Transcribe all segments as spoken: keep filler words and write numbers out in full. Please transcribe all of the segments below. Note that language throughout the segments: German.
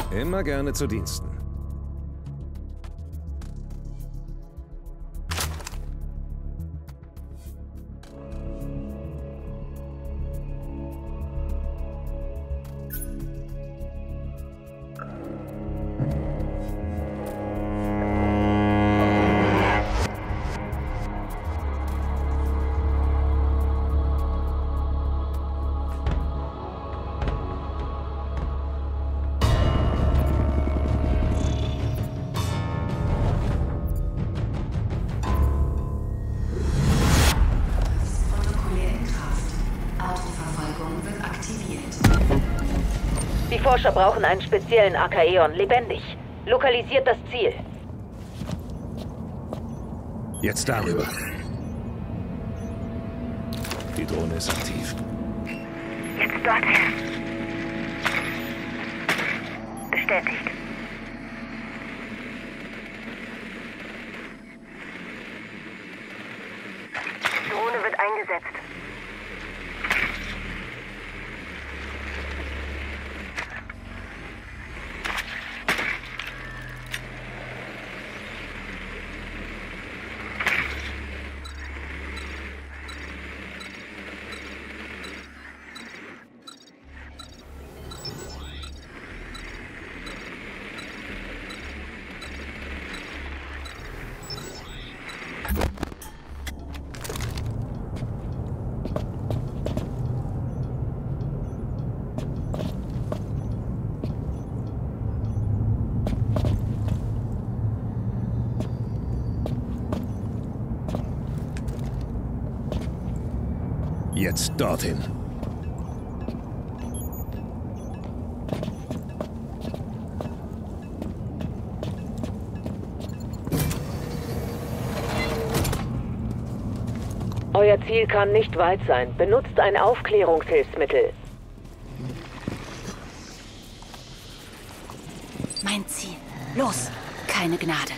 Immer gerne zu Diensten. Die Forscher brauchen einen speziellen Archaeon, lebendig. Lokalisiert das Ziel. Jetzt darüber. Die Drohne ist aktiv. Jetzt dorthin. Bestätigt. Drohne wird eingesetzt. Jetzt dorthin. Euer Ziel kann nicht weit sein. Benutzt ein Aufklärungshilfsmittel. Mein Ziel. Los, keine Gnade.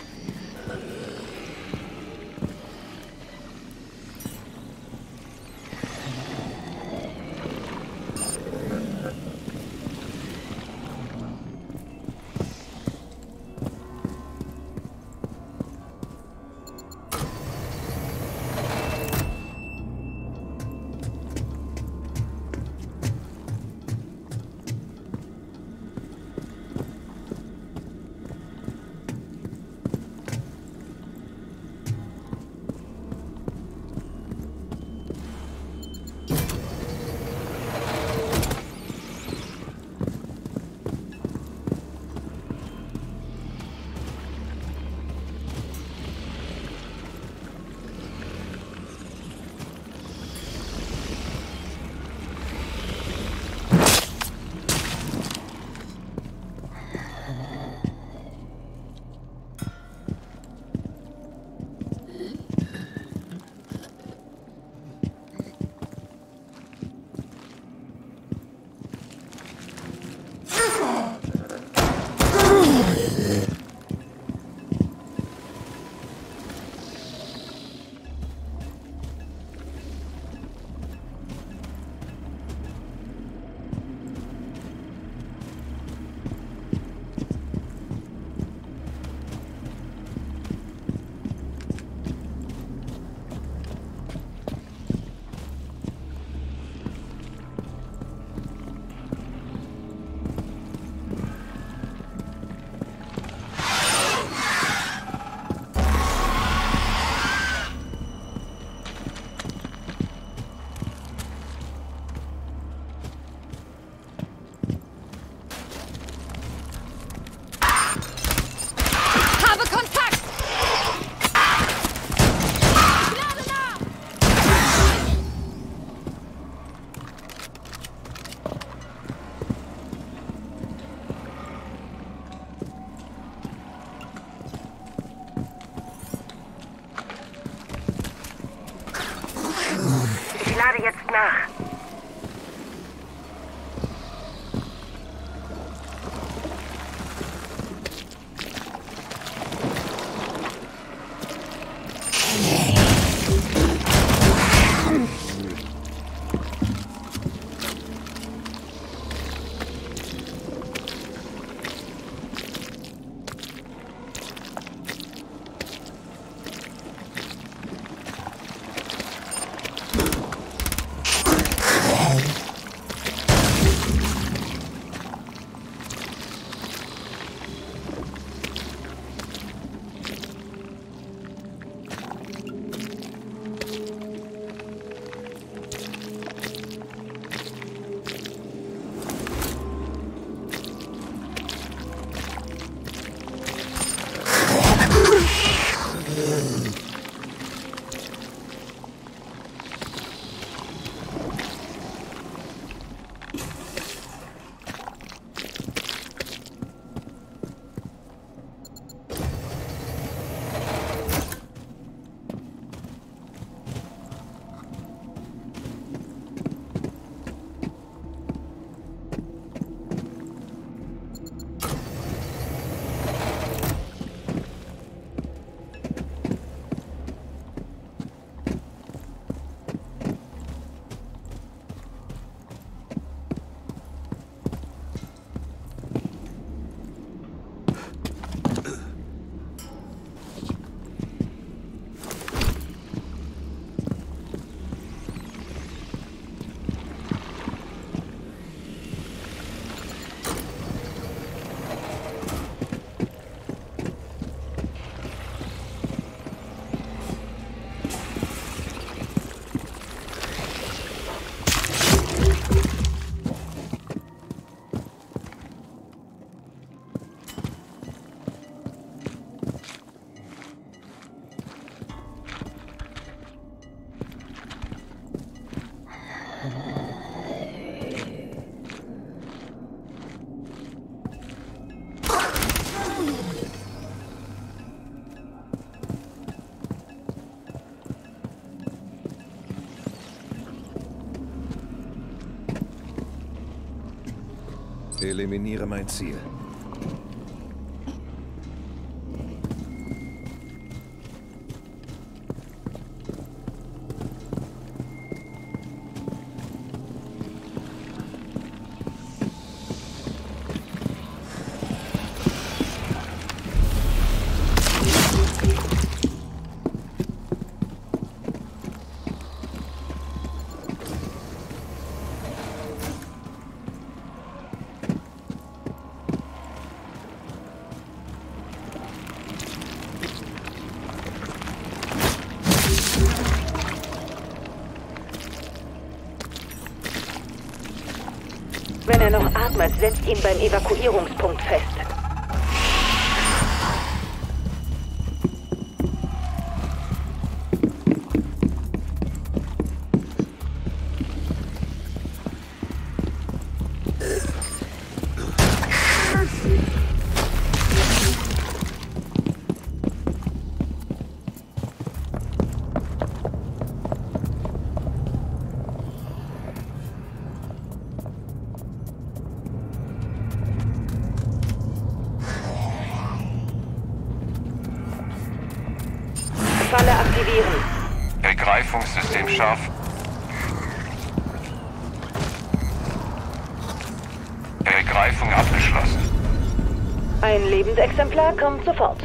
Ich lade jetzt nach. Eliminiere mein Ziel. Wenn er noch atmet, setzt ihn beim Evakuierungspunkt fest. Falle aktivieren. Ergreifungssystem scharf. Ergreifung abgeschlossen. Ein Lebensexemplar kommt sofort.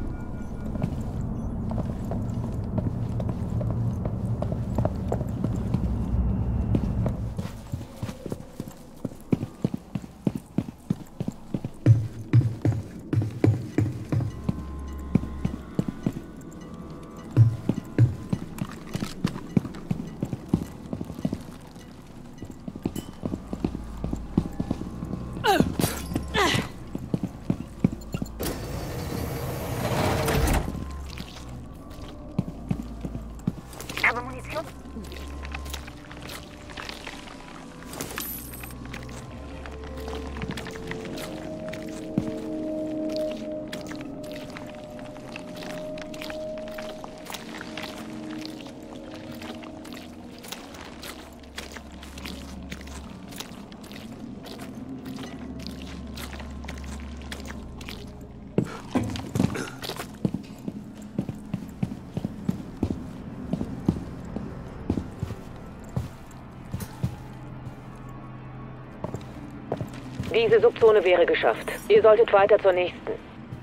Diese Subzone wäre geschafft. Ihr solltet weiter zur nächsten.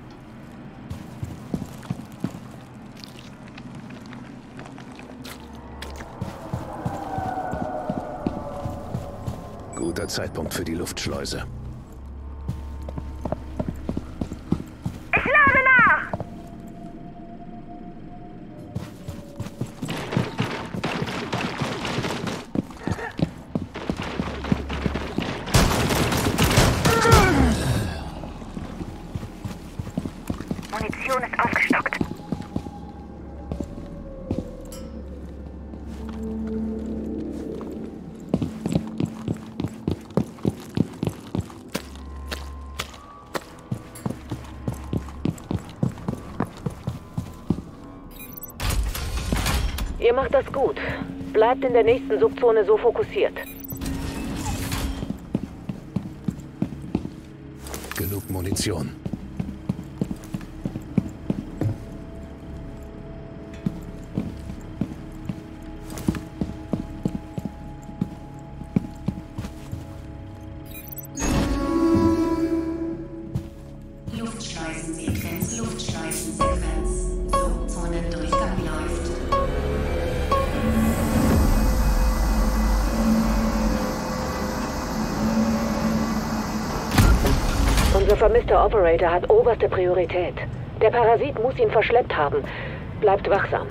Guter Zeitpunkt für die Luftschleuse. Ich lade nach! Munition ist aufgestockt. Ihr macht das gut. Bleibt in der nächsten Subzone so fokussiert. Genug Munition. Luftschleusensequenz, Luftschleusensequenz. Subzonendurchgang läuft. Unser vermisster Operator hat oberste Priorität. Der Parasit muss ihn verschleppt haben. Bleibt wachsam.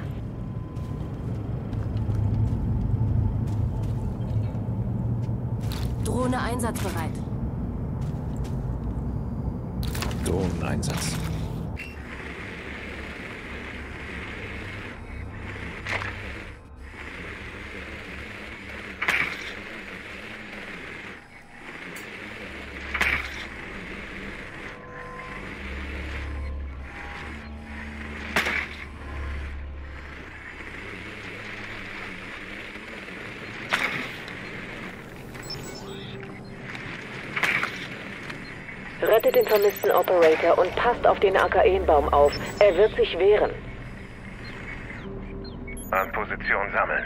Drohne einsatzbereit. Drohneneinsatz. Findet den vermissten Operator und passt auf den Akaenbaum auf. Er wird sich wehren. An Position sammeln.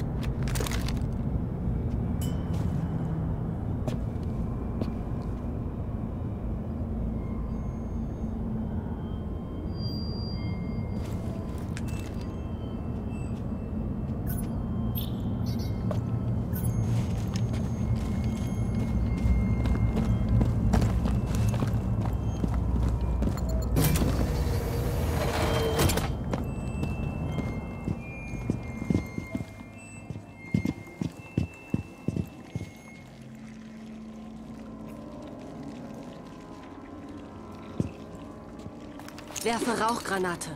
Werfe Rauchgranate.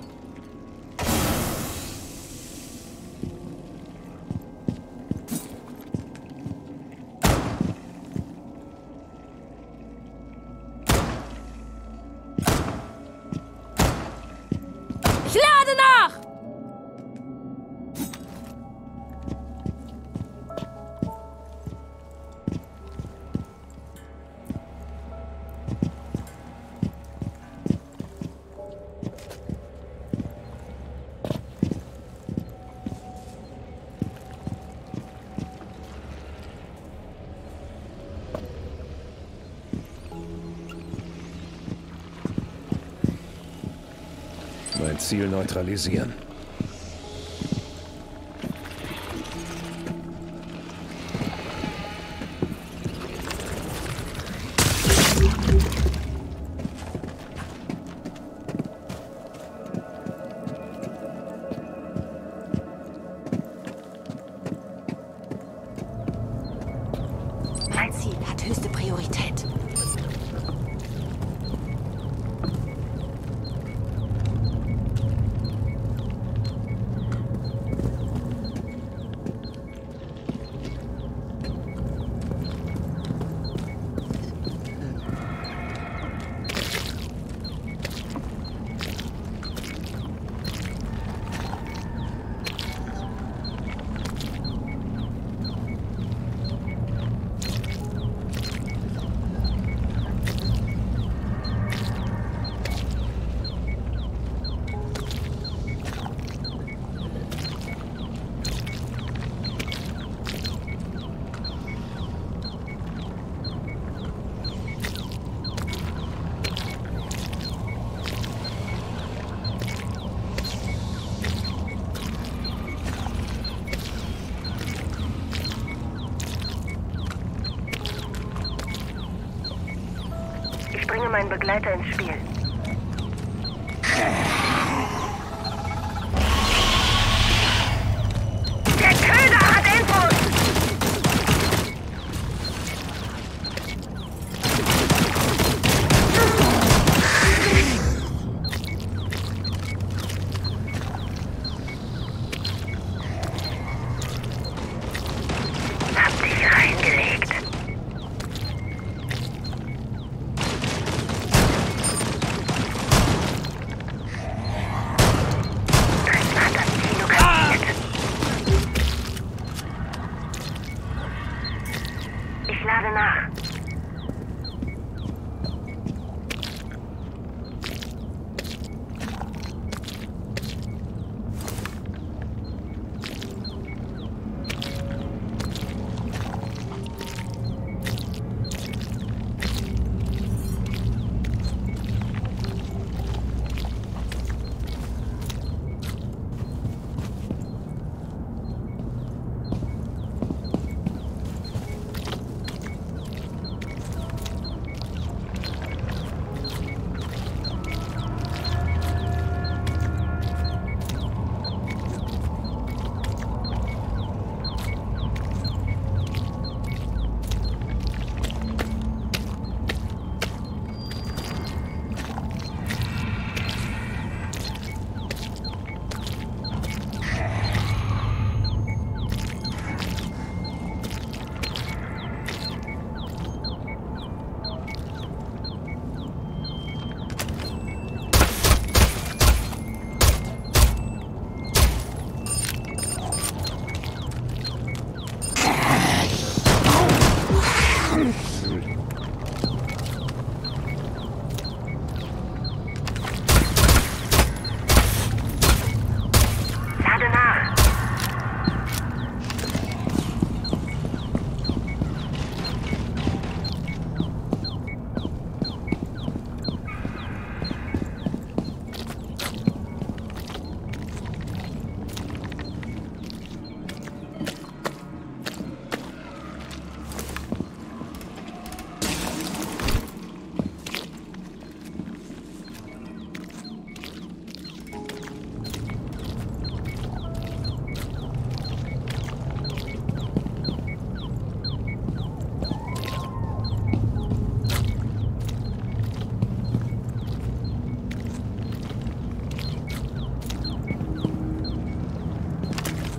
Ich lade nach! Mein Ziel neutralisieren. Mein Ziel hat höchste Priorität. Ich bringe meinen Begleiter ins Spiel. Der Köder hat Infos! Hab dich reingelegt.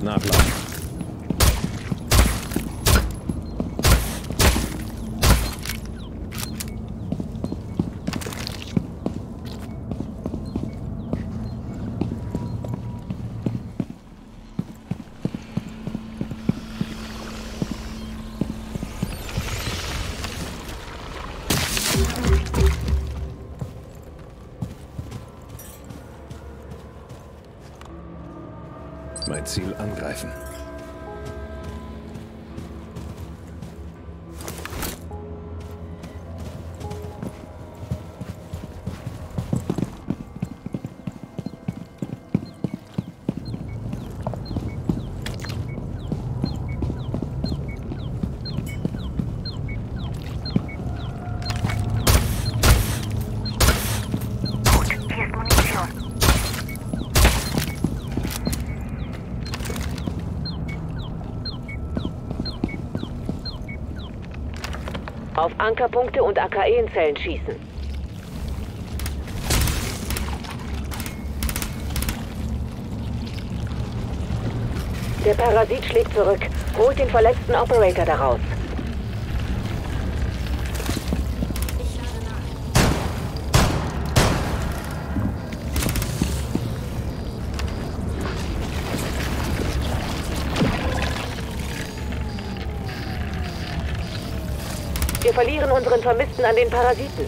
nachladen. Mein Ziel angreifen. Hier ist Munition. Auf Ankerpunkte und A K E-Zellen schießen. Der Parasit schlägt zurück. Holt den verletzten Operator daraus. Wir verlieren unseren Vermissten an den Parasiten.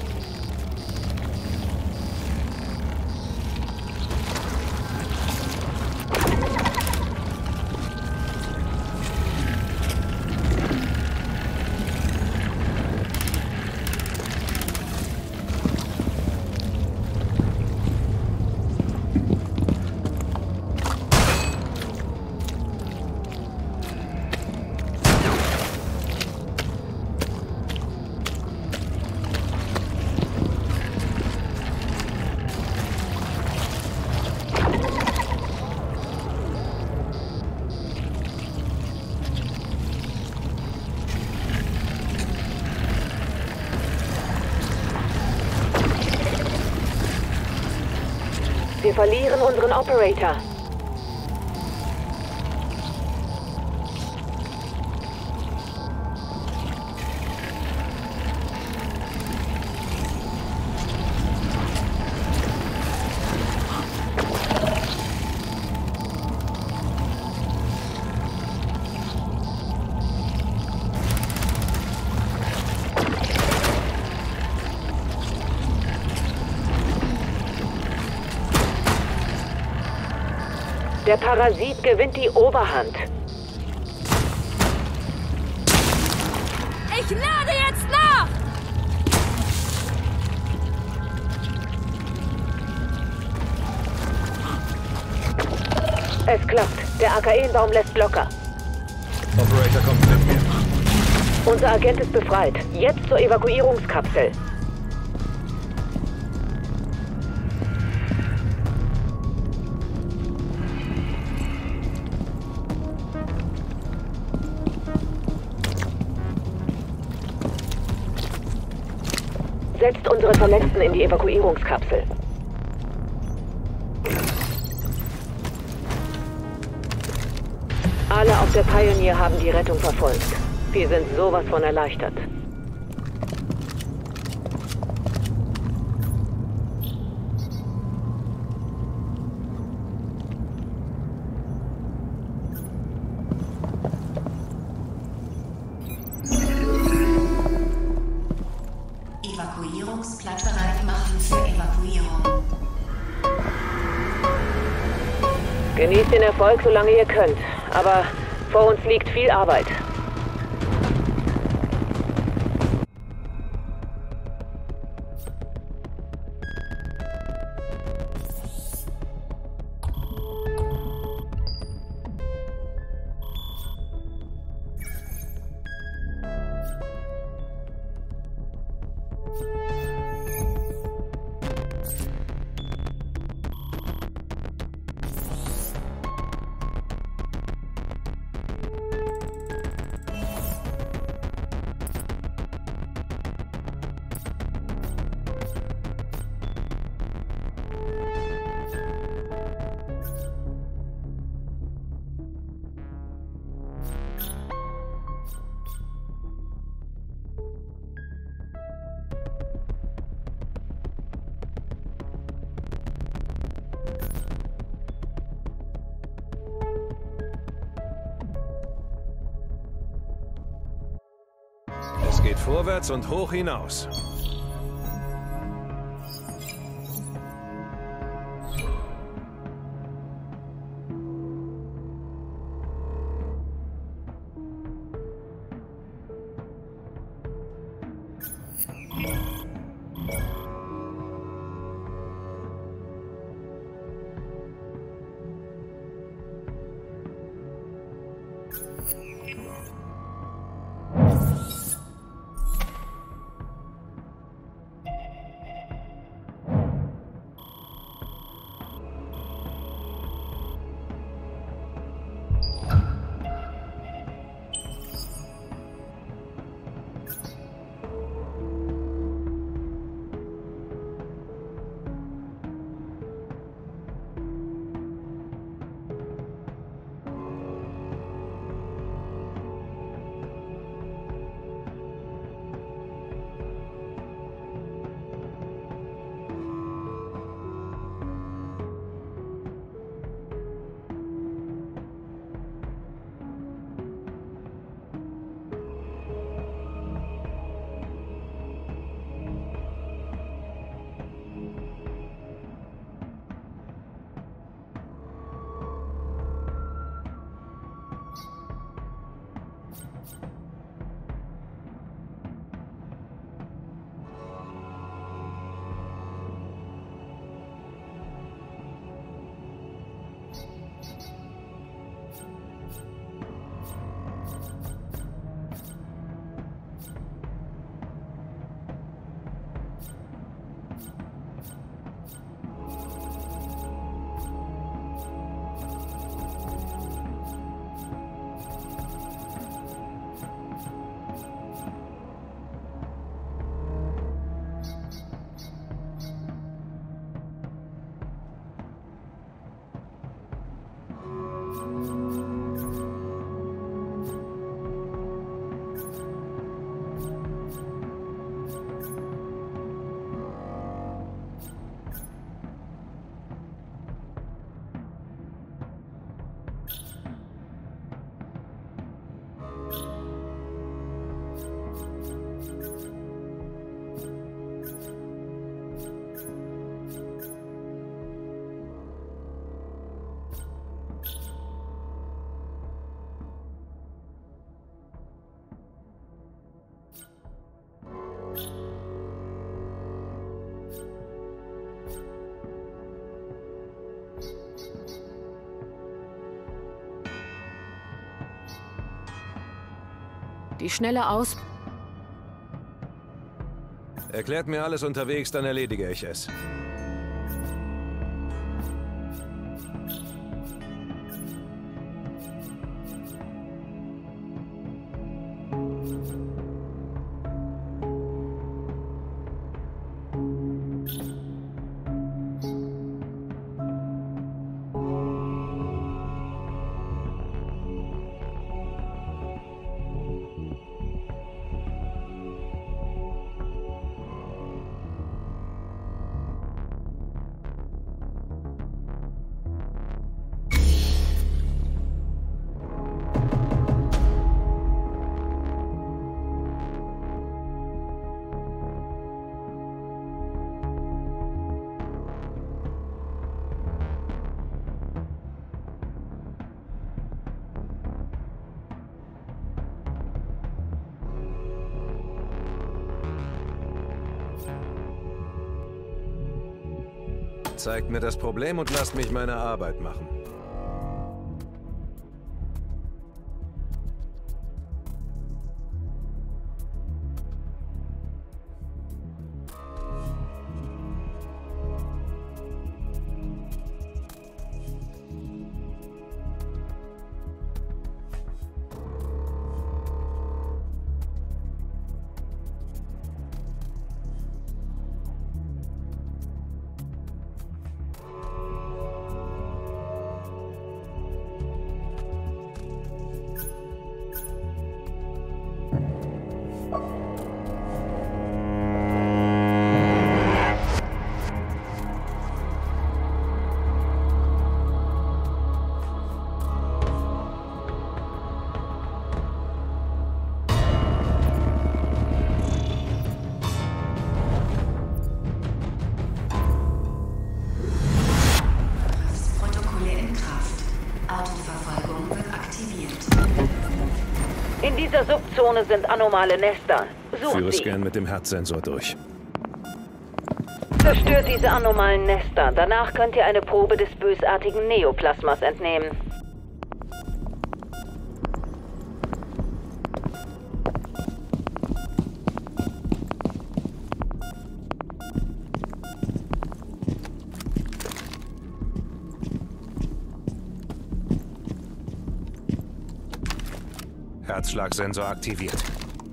Wir verlieren unseren Operator. Der Parasit gewinnt die Oberhand. Ich lade jetzt nach! Es klappt. Der A K E-Baum lässt locker. Operator kommt mit mir. Unser Agent ist befreit. Jetzt zur Evakuierungskapsel. Setzt unsere Verletzten in die Evakuierungskapsel. Alle auf der Pioneer haben die Rettung verfolgt. Wir sind sowas von erleichtert. Evakuierungsplatz bereit machen für Evakuierung. Genießt den Erfolg, solange ihr könnt. Aber vor uns liegt viel Arbeit. geht vorwärts und hoch hinaus. Die schnelle Aus... Erklärt mir alles unterwegs, dann erledige ich es. Zeigt mir das Problem und lasst mich meine Arbeit machen. dieser Subzone sind anomale Nester. Sucht Führe sie. Scan mit dem Herzsensor durch. Zerstört diese anomalen Nester. Danach könnt ihr eine Probe des bösartigen Neoplasmas entnehmen. Herzschlagsensor aktiviert.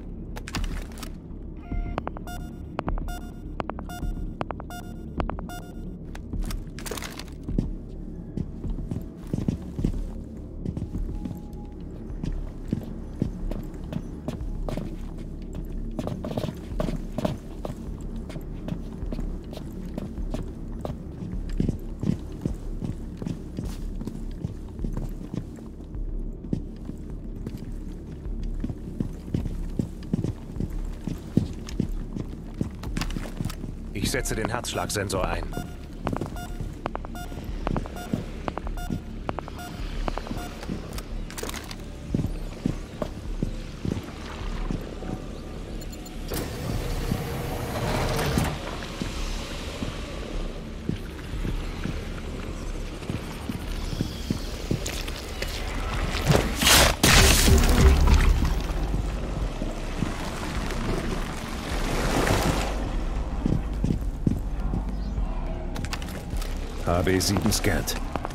Ich setze den Herzschlagsensor ein. H B sieben scannt.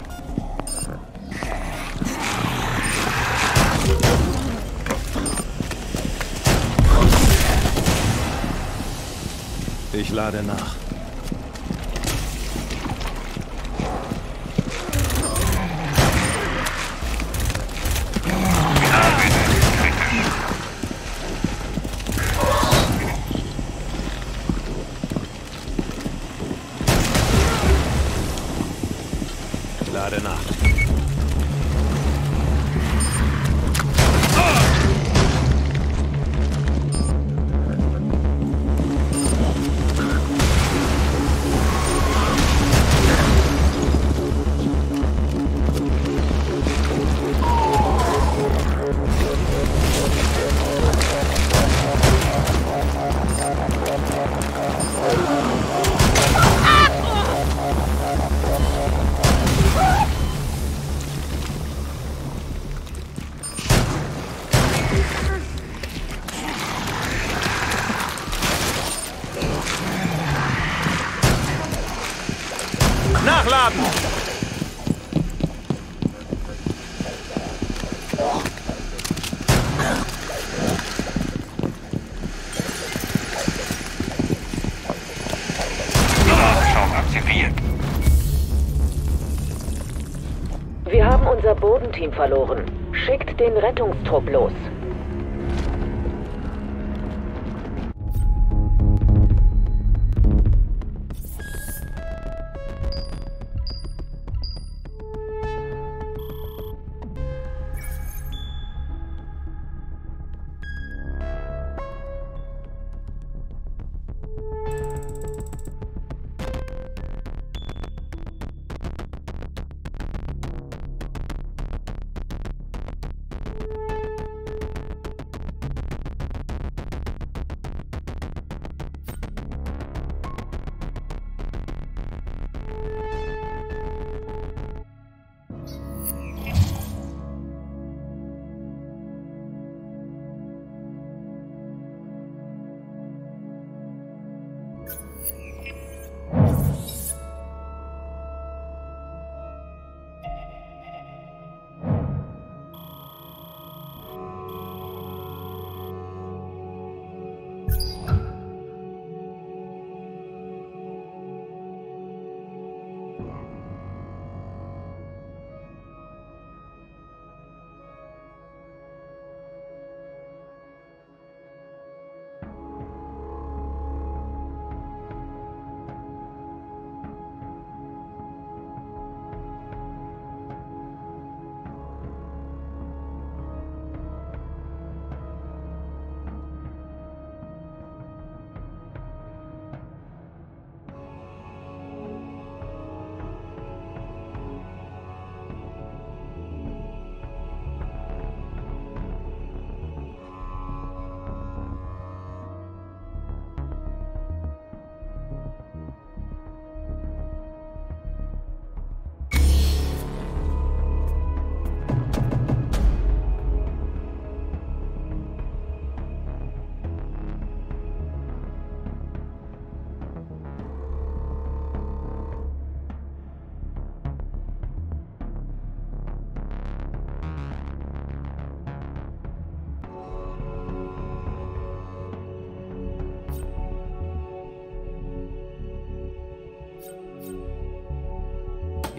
Ich lade nach. Lade nach. Nachladen! Überwachung aktiviert. Wir haben unser Bodenteam verloren. Schickt den Rettungstrupp los.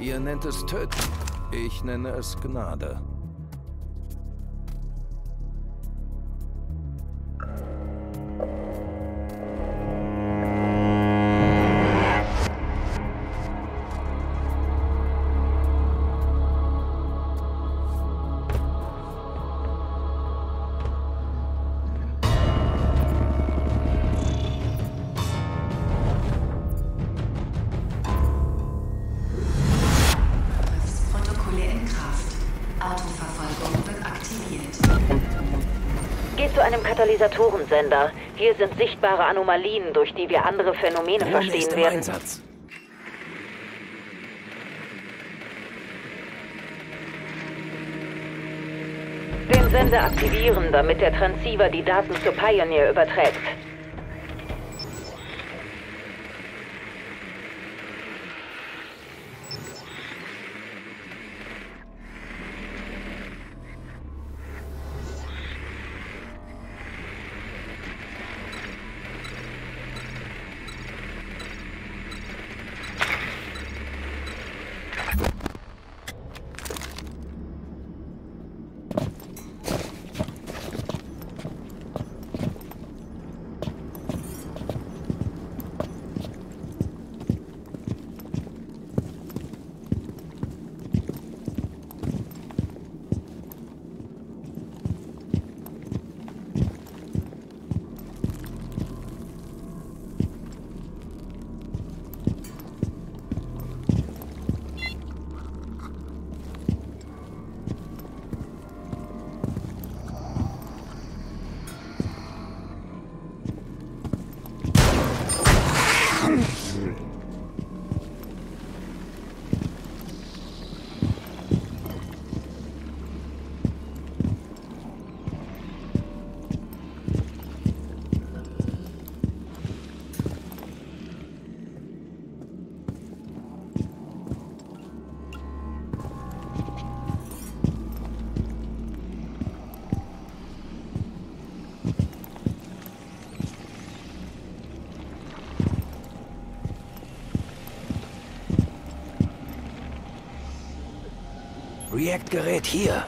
Ihr nennt es Töten. Ich nenne es Gnade. Katalysatorensender. Hier sind sichtbare Anomalien, durch die wir andere Phänomene verstehen werden. Einsatz. Den Sender aktivieren, damit der Transceiver die Daten zur Pioneer überträgt. React-Gerät hier.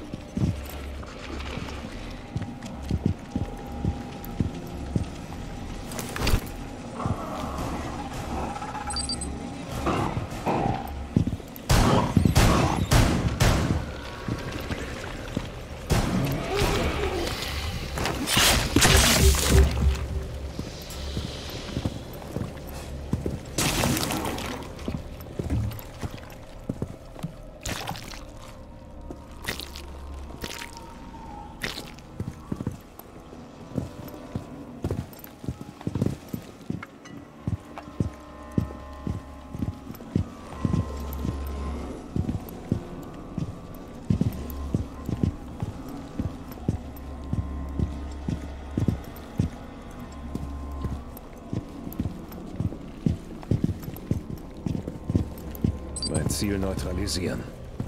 Mein Ziel neutralisieren.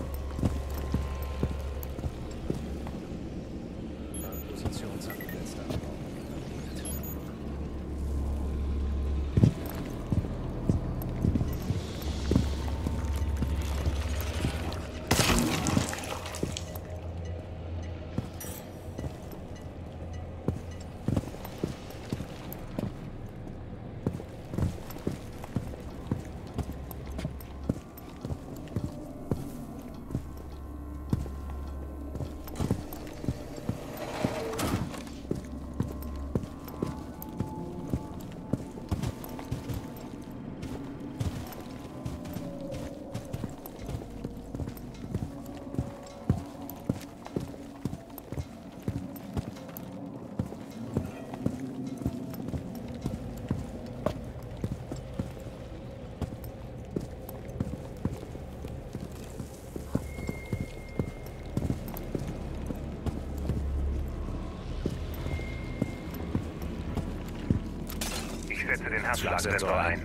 Ich setze den Herzschlagsensor ein.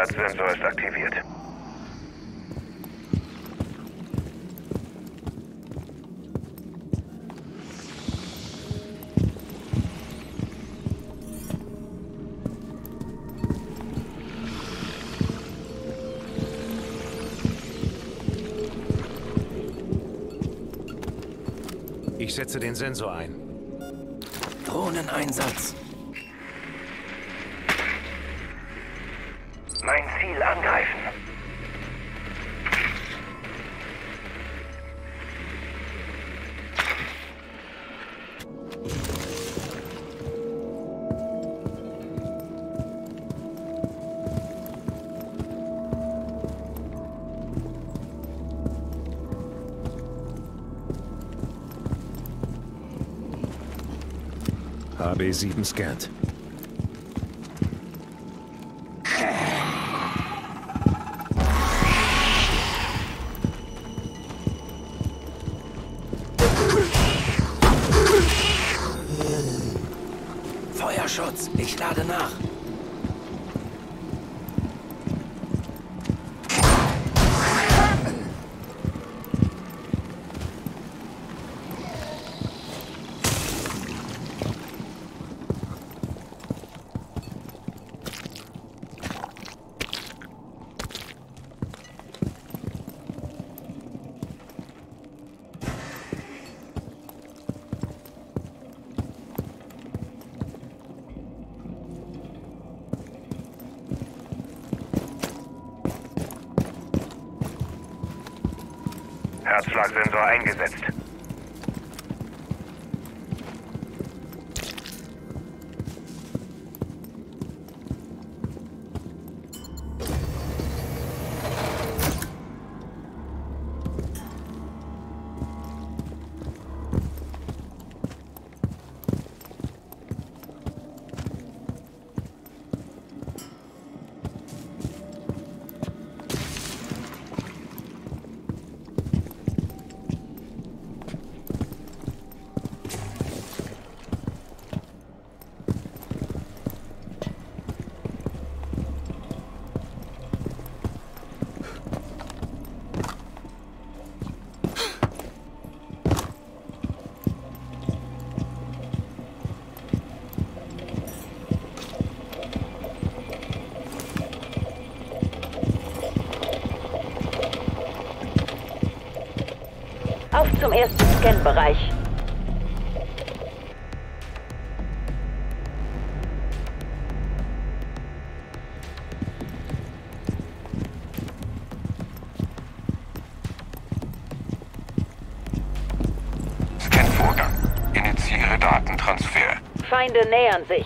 Herzsensor ist aktiviert. Ich setze den Sensor ein. Drohneneinsatz. Mein Ziel angreifen. H B sieben scannt. Feuerschutz, ich lade nach. Herzschlagsensor eingesetzt. Auf zum ersten Scan-Bereich. Scan-Vorgang. Initiiere Datentransfer. Feinde nähern sich.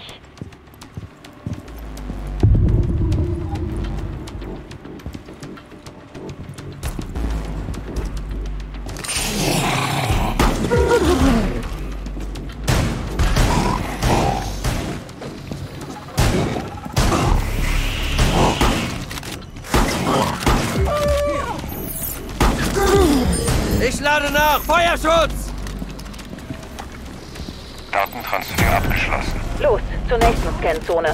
Ich lade nach! Feuerschutz! Datentransfer abgeschlossen. Los, zur nächsten Scanzone.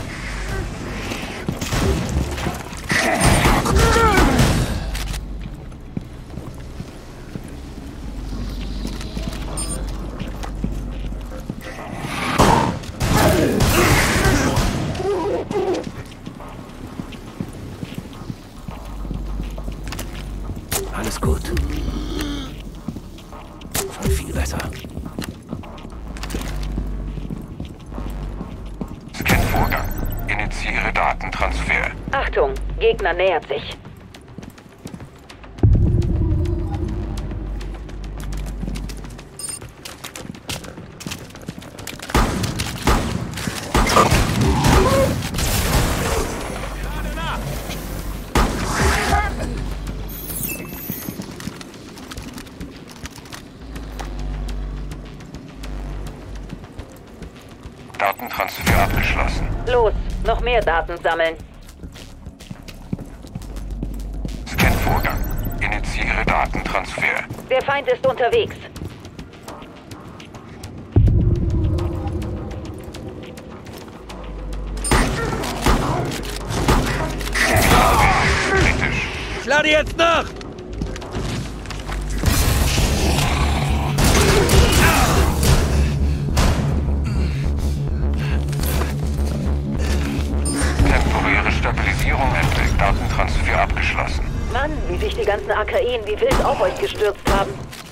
Alles gut. Schon viel besser. Scan-Vorgang. Initiiere Datentransfer. Achtung, Gegner nähert sich. Datentransfer abgeschlossen. Los, noch mehr Daten sammeln. Scan-Vorgang. Initiiere Datentransfer. Der Feind ist unterwegs. lade jetzt nach! Temporäre Stabilisierung entdeckt. Datentransfer abgeschlossen. Mann, wie sich die ganzen A K Ien wie wild auf euch gestürzt haben.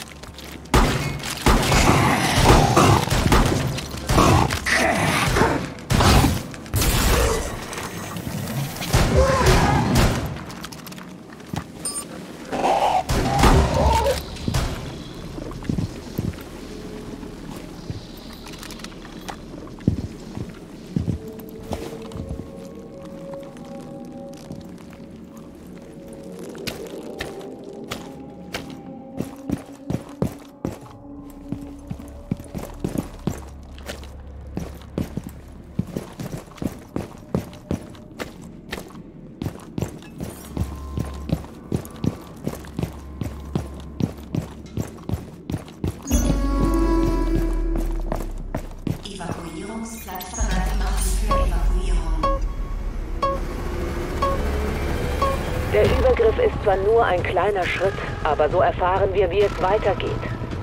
Der Übergriff ist zwar nur ein kleiner Schritt, aber so erfahren wir, wie es weitergeht.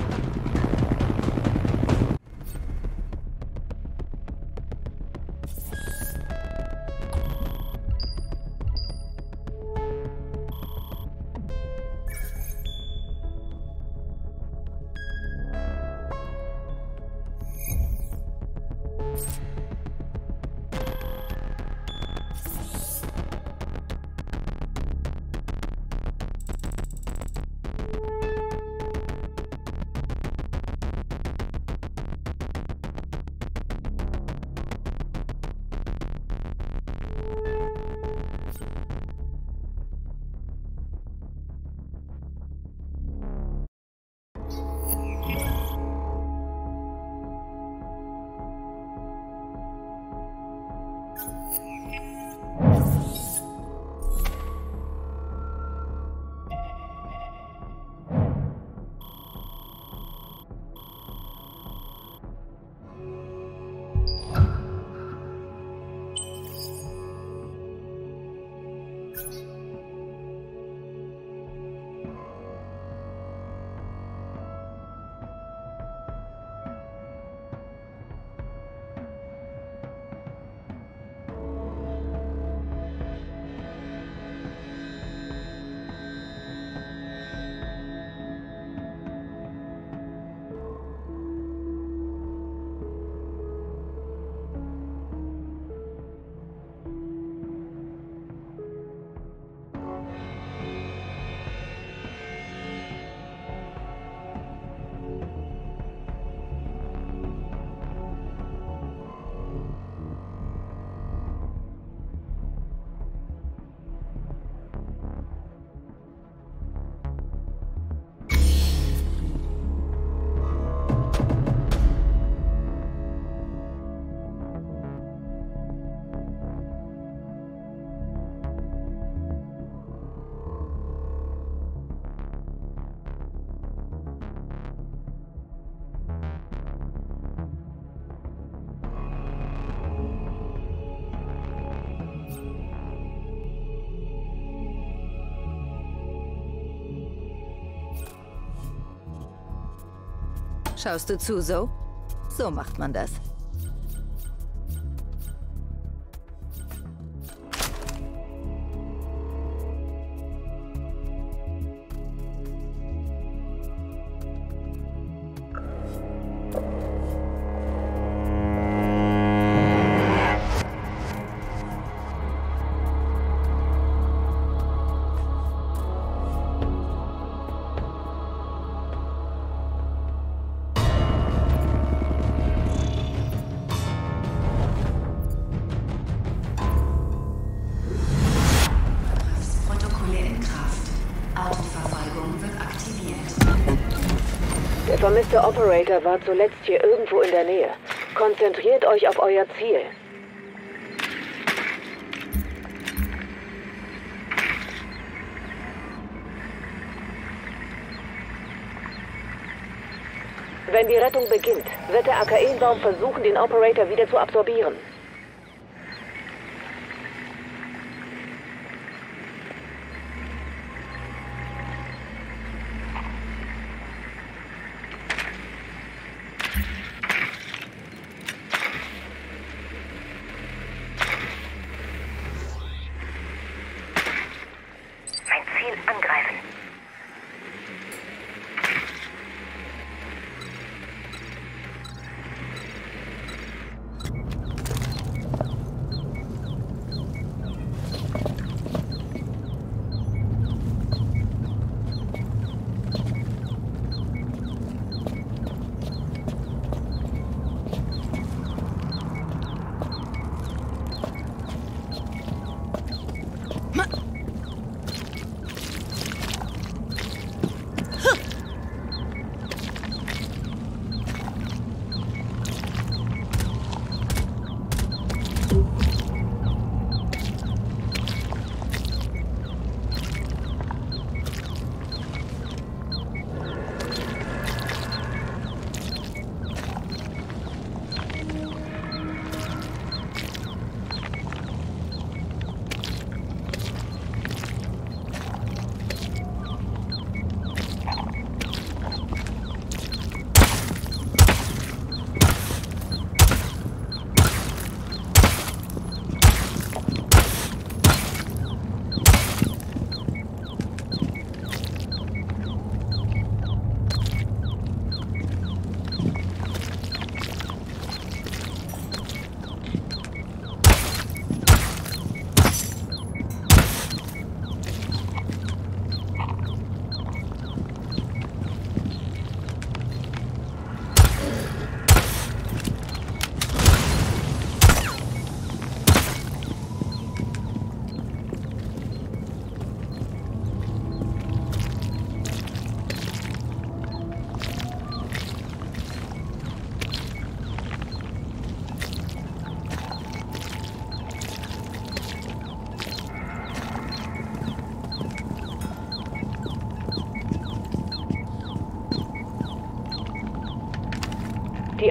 Schaust du zu, so? So macht man das. Der vermisste Operator war zuletzt hier irgendwo in der Nähe. Konzentriert euch auf euer Ziel. Wenn die Rettung beginnt, wird der A K E-Baum versuchen, den Operator wieder zu absorbieren.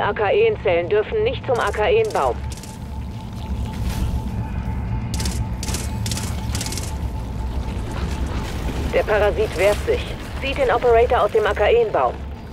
Arkaen-Zellen dürfen nicht zum Arkaen-Baum. Der Parasit wehrt sich. Zieht den Operator aus dem Arkaen-Baum.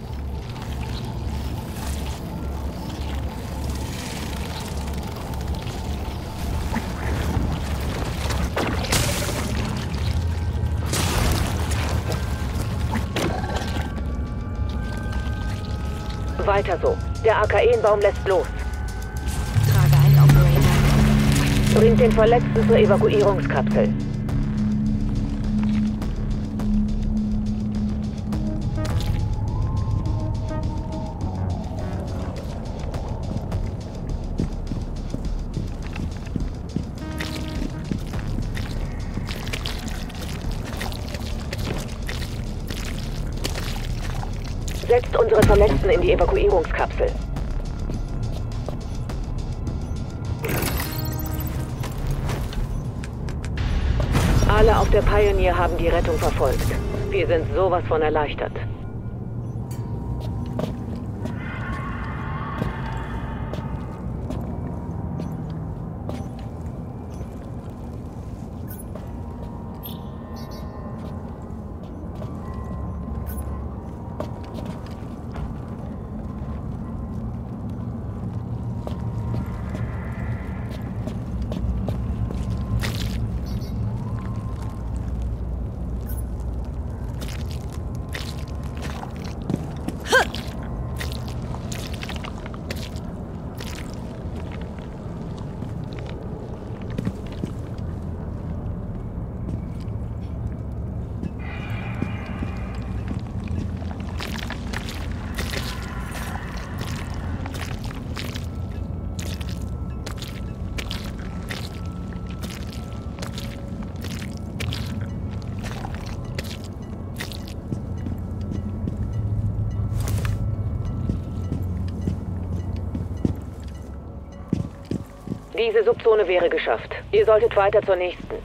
Weiter so. Der Arkaen-Baum lässt los. Trage einen Operator. Bringt den Verletzten zur Evakuierungskapsel. Setzt unsere Verletzten in die Evakuierungskapsel. Alle auf der Pioneer haben die Rettung verfolgt. Wir sind sowas von erleichtert. Diese Subzone wäre geschafft. Ihr solltet weiter zur nächsten.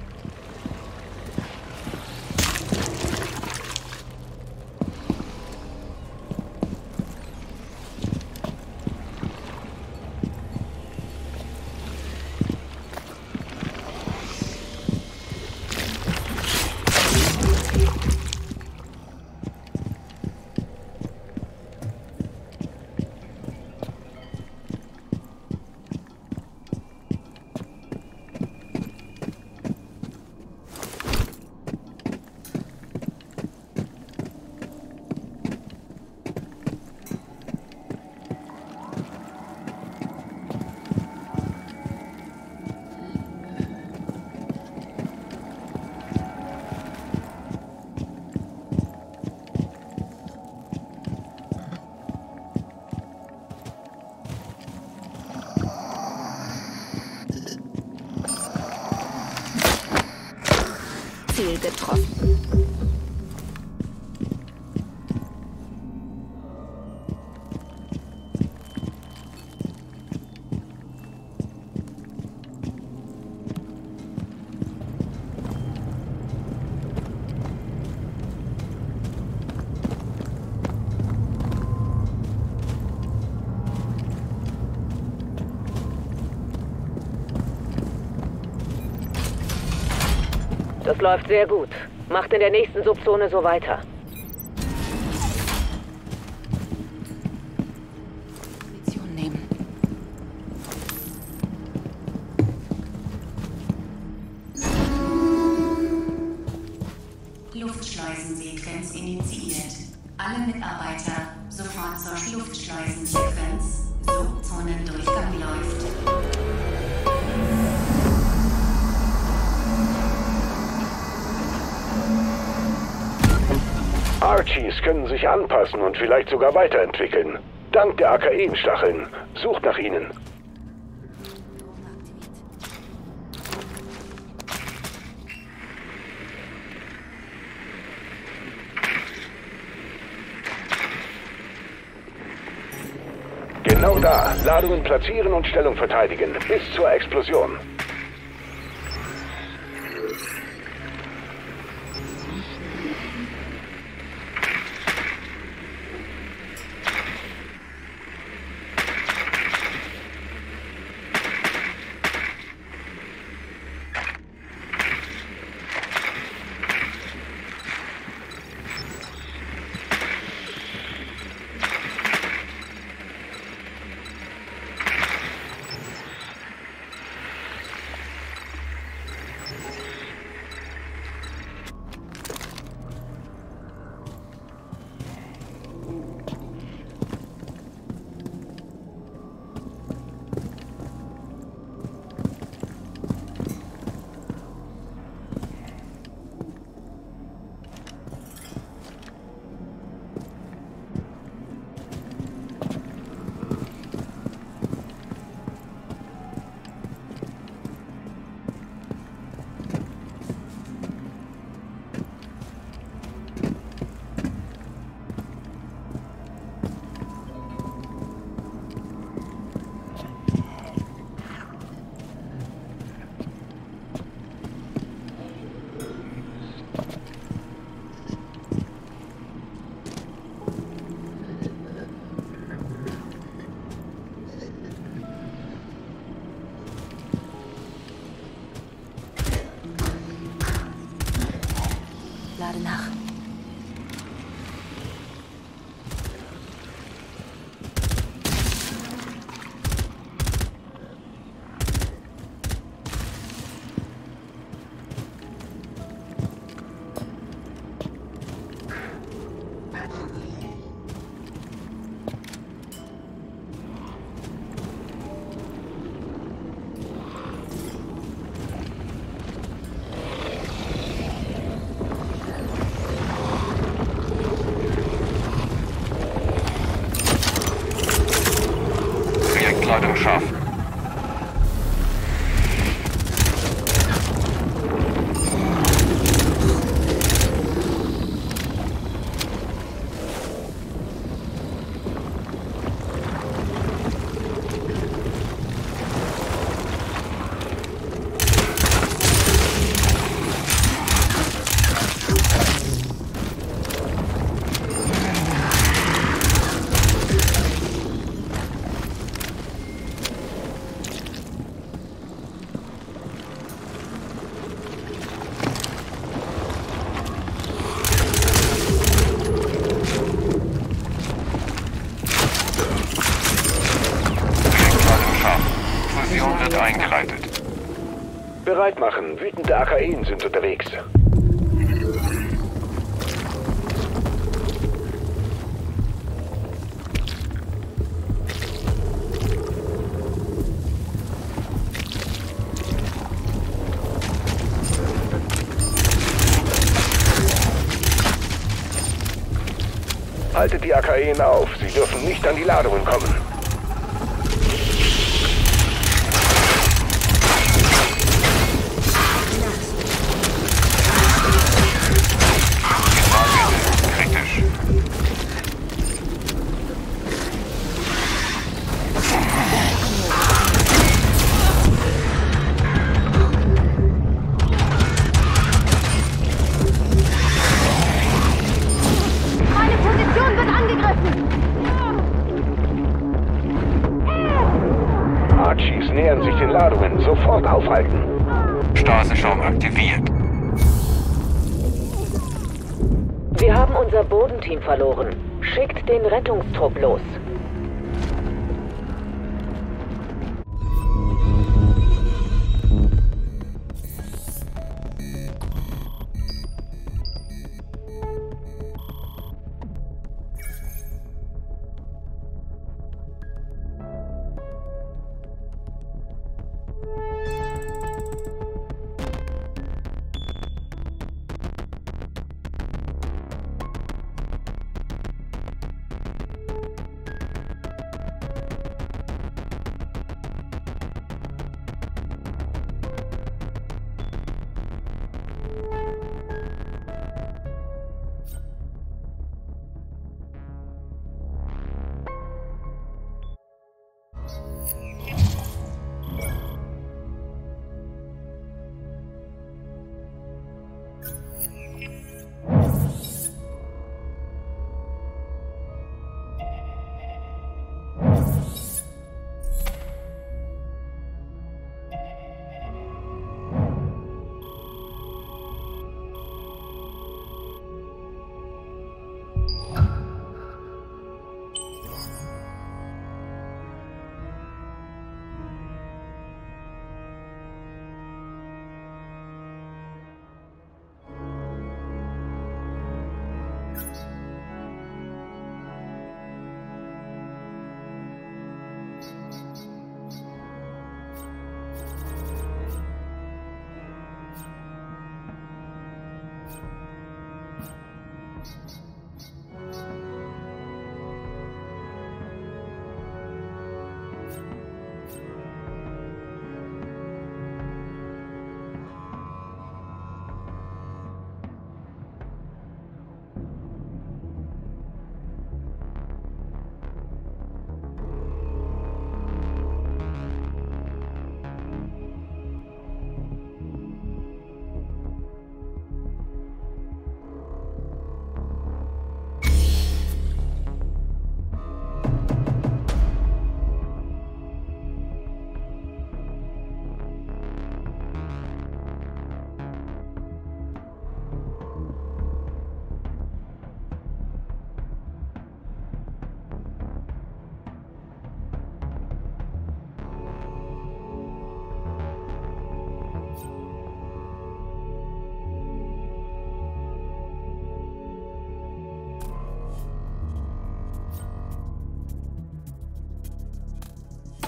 Ziel getroffen. Das läuft sehr gut. Macht in der nächsten Subzone so weiter. Position nehmen. Luftschleusensequenz initiiert. Alle Mitarbeiter sofort zur Luftschleusensequenz. Subzonendurchgang läuft. Archies können sich anpassen und vielleicht sogar weiterentwickeln. Dank der Arkaen-Stacheln. Sucht nach ihnen. Genau da. Ladungen platzieren und Stellung verteidigen. Bis zur Explosion. lade nach. Projektleitung scharf. Fusion wird eingeleitet. Bereit machen. Wütende A K Is sind unterwegs. Haltet die A K I auf. Sie dürfen nicht an die Ladungen kommen. Kritisch. Meine Position wird angegriffen! Archies nähern sich den Ladungen. Sofort aufhalten. Stasenschaum aktiviert. Wir haben unser Bodenteam verloren. Schickt den Rettungstrupp los.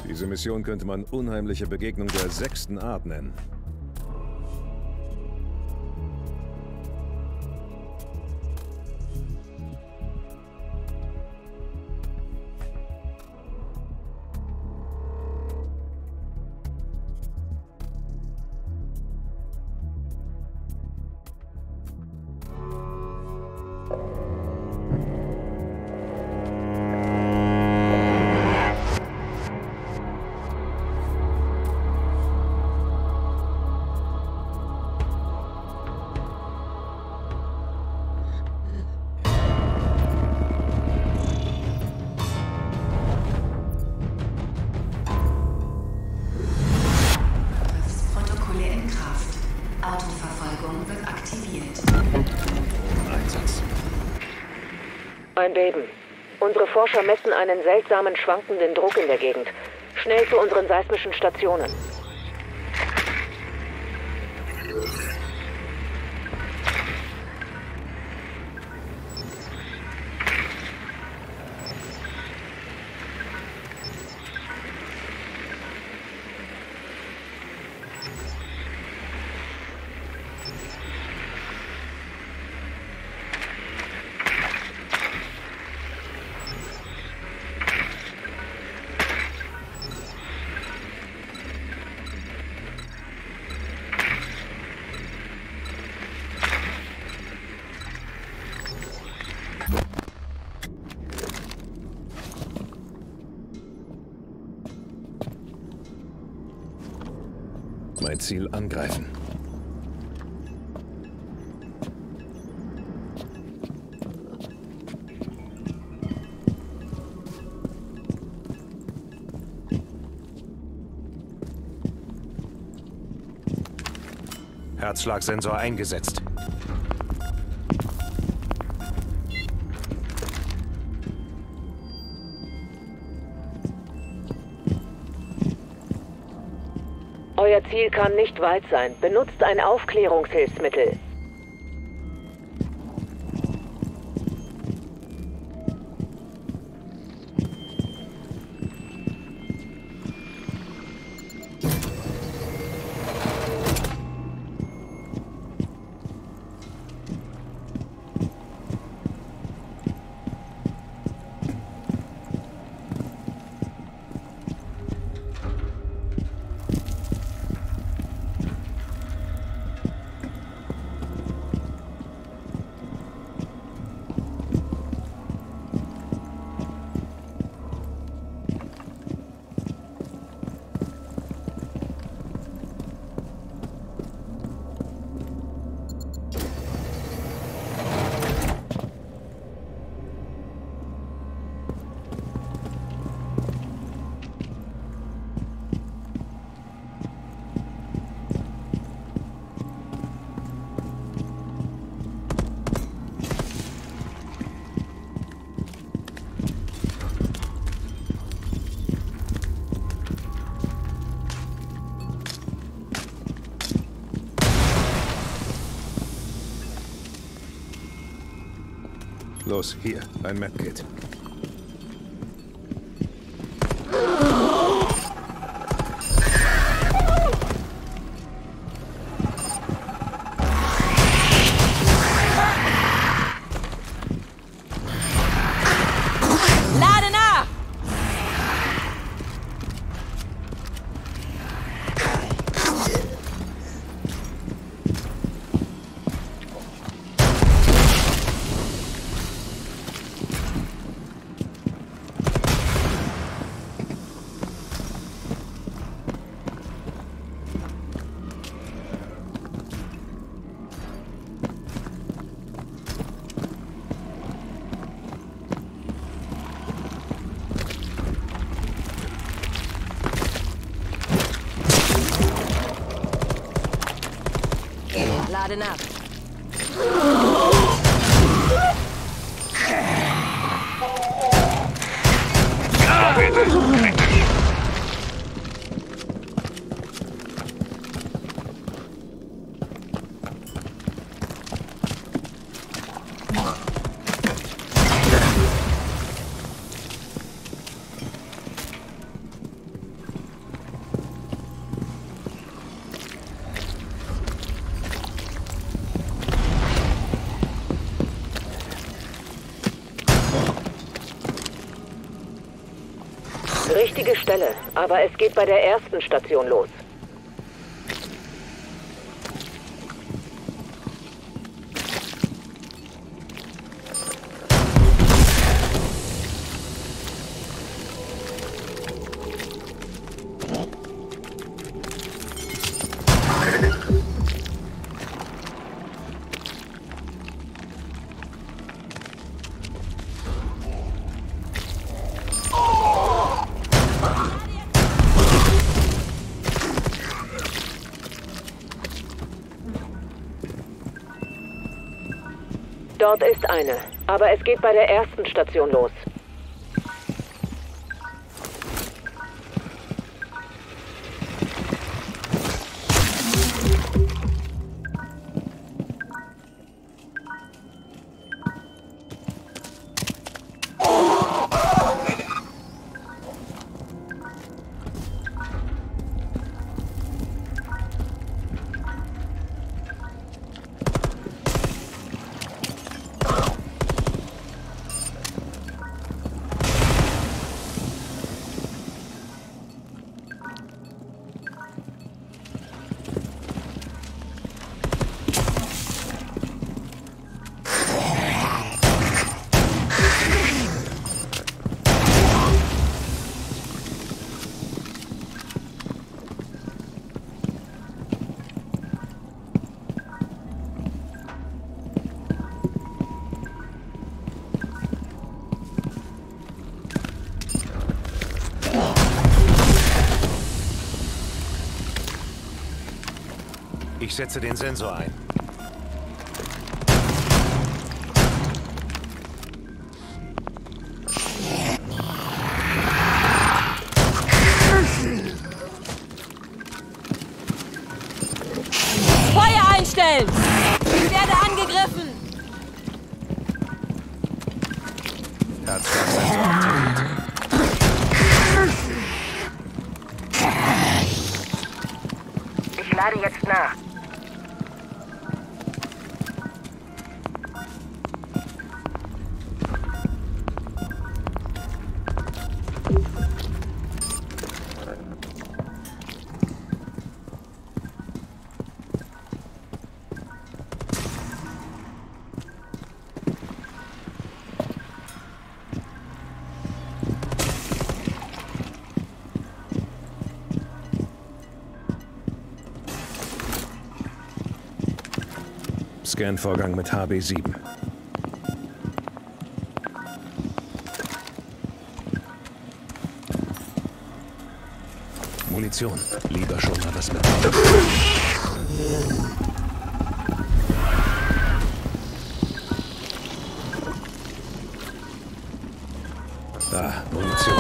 Diese Mission könnte man unheimliche Begegnung der sechsten Art nennen. Ein Beben. Unsere Forscher messen einen seltsamen schwankenden Druck in der Gegend. Schnell zu unseren seismischen Stationen. Mein Ziel angreifen. Herzschlagsensor eingesetzt. Euer Ziel kann nicht weit sein. Benutzt ein Aufklärungshilfsmittel. Los, hier, ein Medkit. Lade nach! Laden ab. Vorräte kritisch. Richtige Stelle, aber es geht bei der ersten Station los. Dort ist eine, aber es geht bei der ersten Station los. Ich setze den Sensor ein. Feuer einstellen! Ich werde angegriffen! Herzschlagsensor aktiviert. Ich lade jetzt nach. Scan-Vorgang mit H B sieben. Munition. Lieber schon mal was mit. Ah, Munition.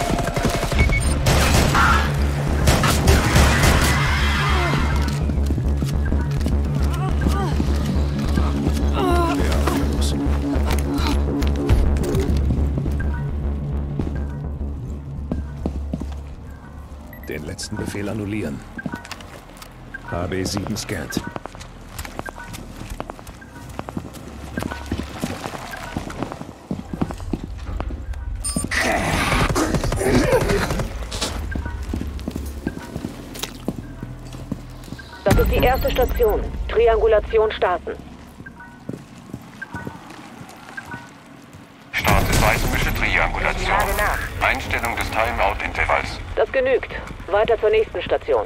Den letzten Befehl annullieren. H B sieben scannt. Das ist die erste Station. Triangulation starten. Starte seismische Triangulation. Einstellung des Timeout-Intervalls. Das genügt. Weiter zur nächsten Station.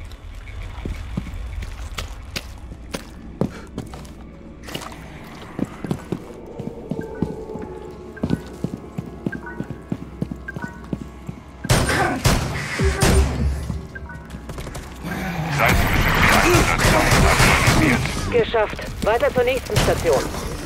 Seismische Triangulation aktualisiert. Geschafft. Weiter zur nächsten Station.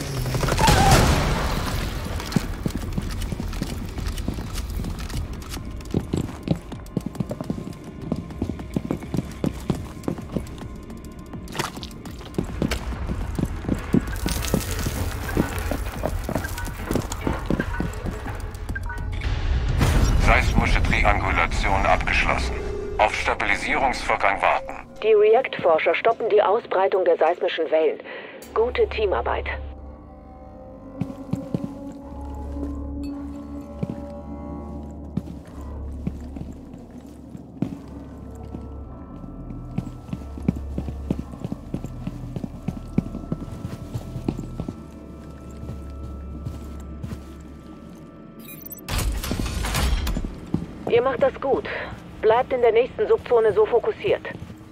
Seismische Triangulation abgeschlossen. Auf Stabilisierungsvorgang warten. Die React-Forscher stoppen die Ausbreitung der seismischen Wellen. Gute Teamarbeit. Ihr macht das gut. Bleibt in der nächsten Subzone so fokussiert.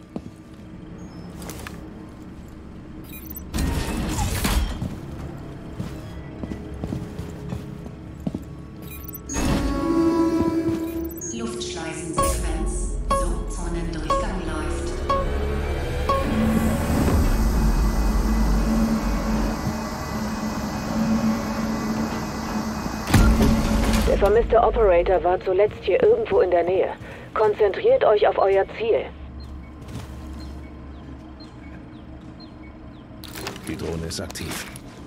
Luftschleusensequenz. Subzonendurchgang läuft. Der vermisste Operator war zuletzt hier irgendwo in der Nähe. Konzentriert euch auf euer Ziel. Die Drohne ist aktiv.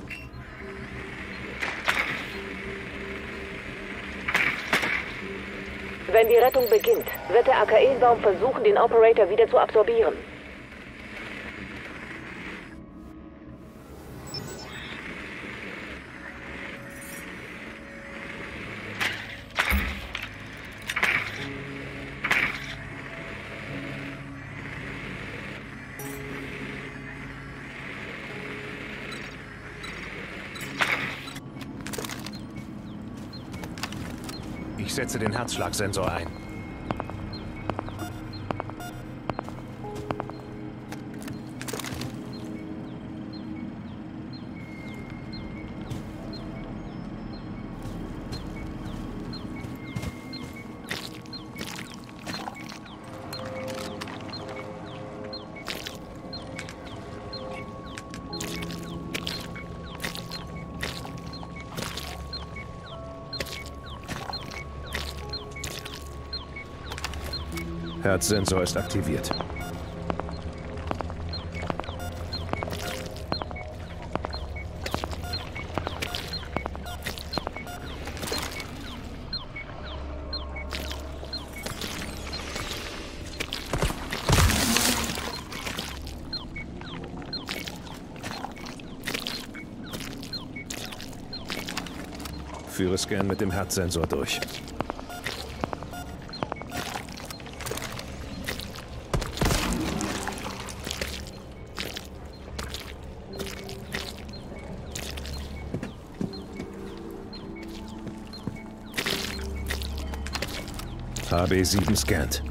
Wenn die Rettung beginnt, wird der Arkaenbaum versuchen, den Operator wieder zu absorbieren. Ich setze den Herzschlagsensor ein. Herzsensor ist aktiviert. Führe Scan mit dem Herzsensor durch. H B sieben scannt.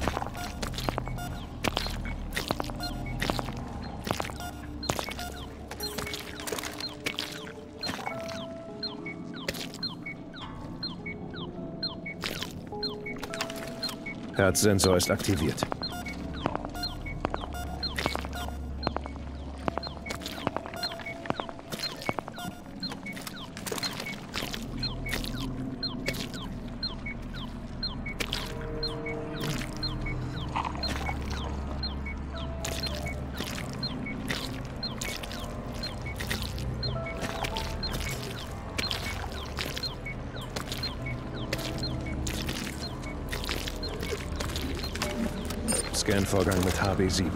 Herzsensor ist aktiviert. Scan-Vorgang mit H B sieben.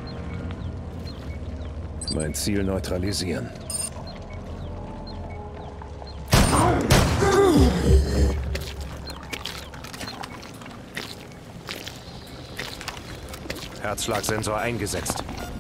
Mein Ziel neutralisieren. Herzschlagsensor eingesetzt.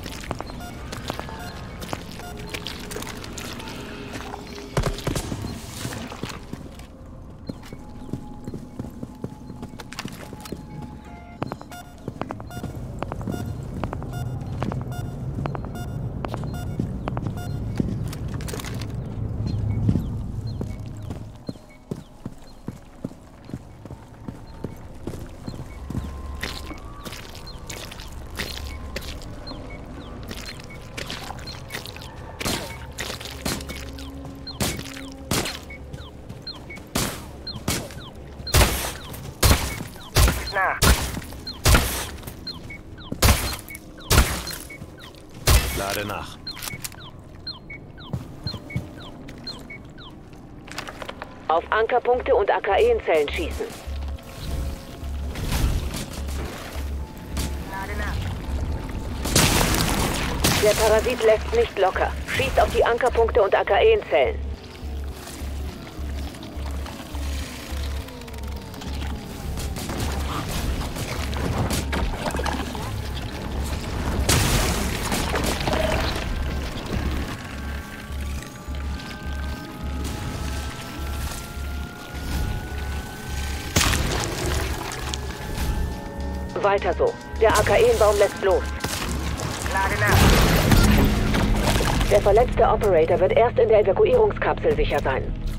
Lade nach. Auf Ankerpunkte und A K E-Zellen schießen. Der Parasit lässt nicht locker. Schießt auf die Ankerpunkte und A K E-Zellen. Weiter so. Der A K E-Baum lässt los. Lade nach. Der verletzte Operator wird erst in der Evakuierungskapsel sicher sein.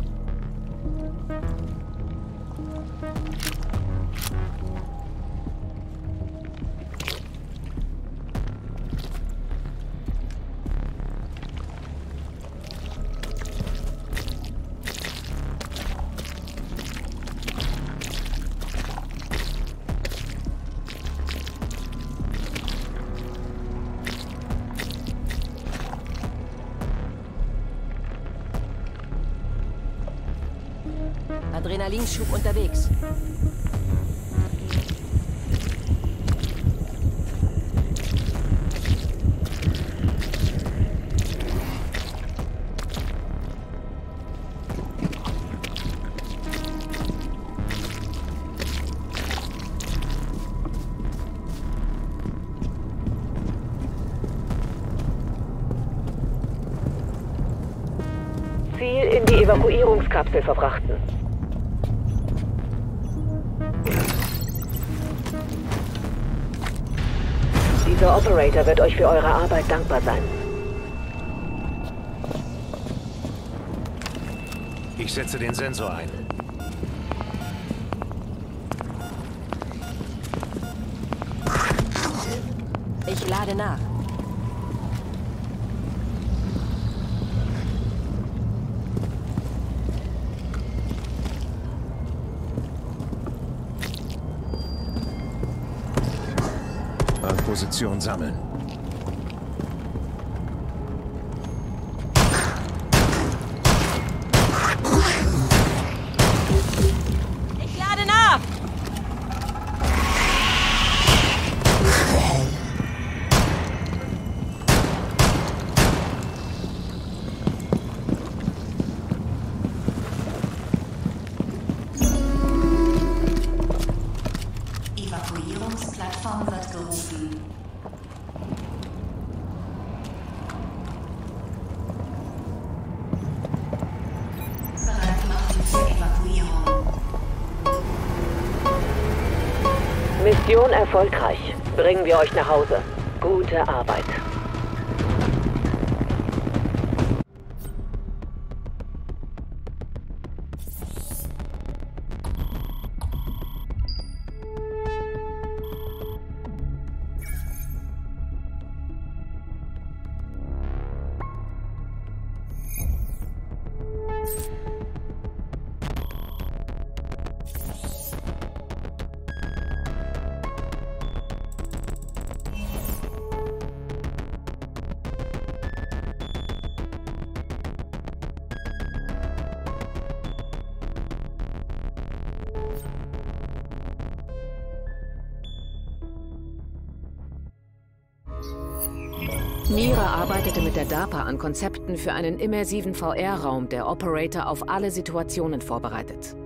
Adrenalinschub unterwegs. Ziel in die Evakuierungskapsel verfrachten. Dieser Operator wird euch für eure Arbeit dankbar sein. Ich setze den Sensor ein. Ich lade nach. Position sammeln. Ich lade nach! Evakuierungsplattform wird gerufen. Bereit machen zur Evakuierung. Mission erfolgreich. Bringen wir euch nach Hause. Gute Arbeit. Mira arbeitete mit der DARPA an Konzepten für einen immersiven V R-Raum, der Operator auf alle Situationen vorbereitet.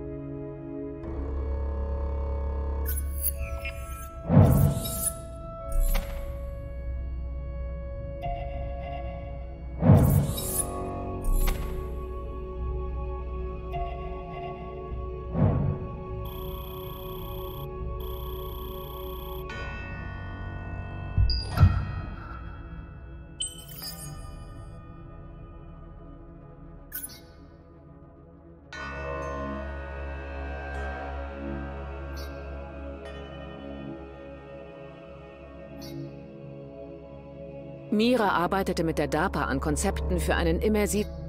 Mira arbeitete mit der DARPA an Konzepten für einen immersiven